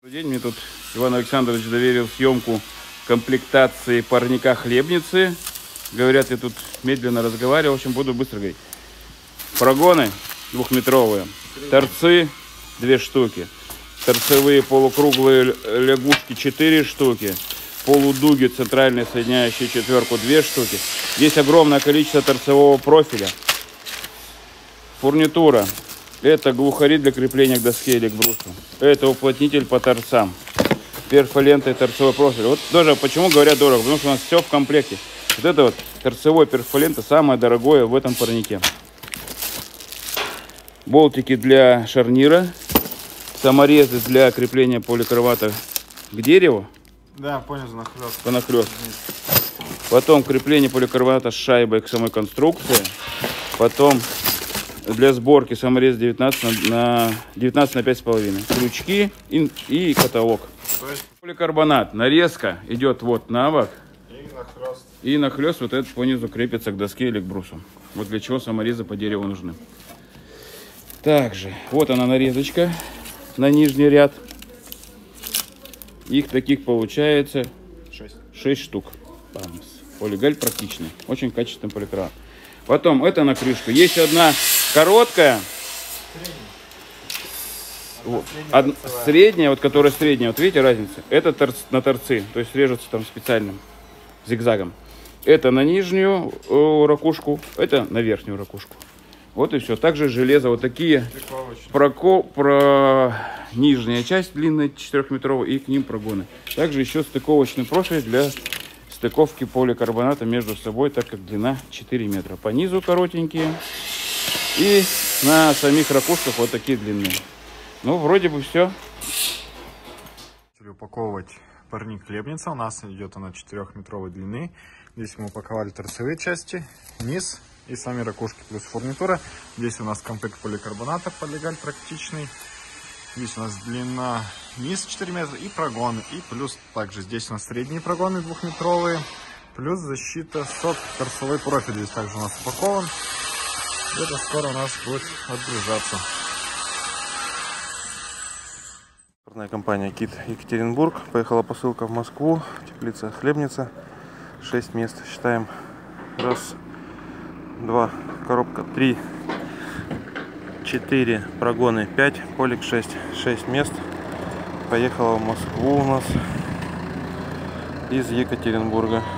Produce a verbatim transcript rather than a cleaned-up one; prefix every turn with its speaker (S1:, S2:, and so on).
S1: День мне тут Иван Александрович доверил съемку комплектации парника хлебницы. Говорят, я тут медленно разговаривал, в общем, буду быстро говорить. Прогоны двухметровые, торцы две штуки, торцевые полукруглые лягушки четыре штуки, полудуги центральные соединяющие четверку две штуки. Здесь огромное количество торцевого профиля. Фурнитура. Это глухари для крепления к доске или к брусу. Это уплотнитель по торцам. Перфолента и торцевой профиль. Вот тоже почему говорят дорого, потому что у нас все в комплекте. Вот это вот торцевой перфолента самое дорогое в этом парнике. Болтики для шарнира. Саморезы для крепления поликарбоната к дереву.
S2: Да, понял, нахлёст.
S1: Понахлёст. Потом крепление поликарбоната с шайбой к самой конструкции. Потом для сборки саморез девятнадцать на девятнадцать на пять с половиной. Крючки и, и каталог. Поликарбонат. Нарезка идет вот на бок.
S2: И нахлёст.
S1: И нахлёст вот этот понизу крепится к доске или к брусу. Вот для чего саморезы по дереву нужны. Также вот она нарезочка на нижний ряд. Их таких получается шесть штук. Полигаль практичный. Очень качественный поликарбонат. Потом это на крышку. Есть одна короткая. Вот. Од... Средняя, вот которая средняя. Вот видите разница? Это торц... на торцы. То есть режется там специальным зигзагом. Это на нижнюю э, ракушку. Это на верхнюю ракушку. Вот и все. Также железо. Вот такие. Про, про нижняя часть длинная четырехметровая. И к ним прогоны. Также еще стыковочный профиль для стыковки поликарбоната между собой, так как длина четыре метра. По низу коротенькие. И на самих ракушках вот такие длинные. Ну, вроде бы все.
S2: Упаковывать парник хлебница. У нас идет она четырехметровой длины. Здесь мы упаковали торцевые части, низ и сами ракушки плюс фурнитура. Здесь у нас комплект поликарбоната полигаль практичный. Здесь у нас длина низ четыре метра и прогоны. И плюс также здесь у нас средние прогоны двухметровые. Плюс защита сот торцевой профиль. Здесь также у нас упакован. Это скоро у нас будет отгружаться.
S3: Компания Кит Екатеринбург. Поехала посылка в Москву. Теплица хлебница. шесть мест. Считаем. Раз, два, коробка, три, четыре, прогоны пять, полик шесть. шесть мест. Поехала в Москву у нас из Екатеринбурга.